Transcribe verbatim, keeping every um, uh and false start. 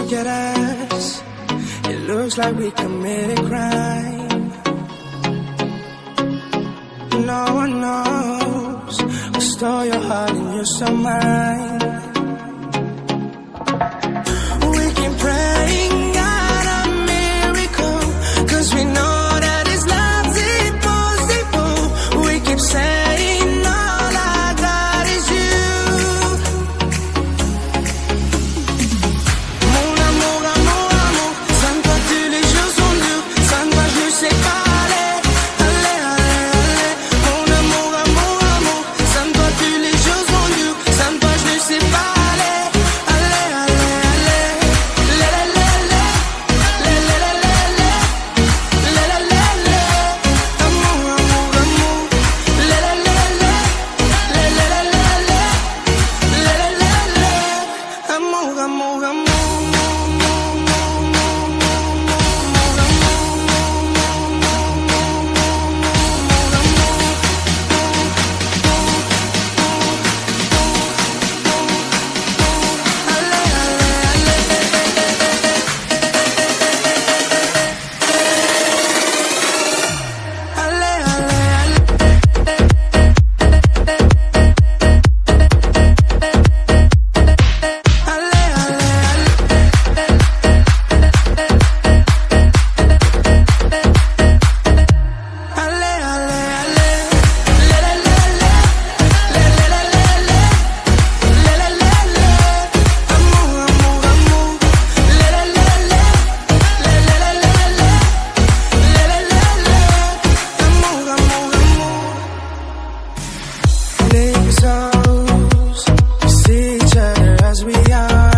look at us, it looks like we committed crime. No one knows what stole your heart and you're so mine. We keep praying God a miracle, 'cause we know that His love's impossible. We keep saying all I got is you. Mon amour, amour, amour, sans toi tous les jours sont durs, sans toi je ne sais pas aller, aller, aller, aller. Mon amour, amour, amour, sans toi tous les jours sont durs, sans toi je ne sais pas aller, aller, aller, aller. Le, le, le, le, le, le, le, le, le, le, le, le. Amour, amour, amour. Le, le, le, le, le, le, le, le, le, le, le, le. Amour, amour, amour. Niggas, we see each other as we are.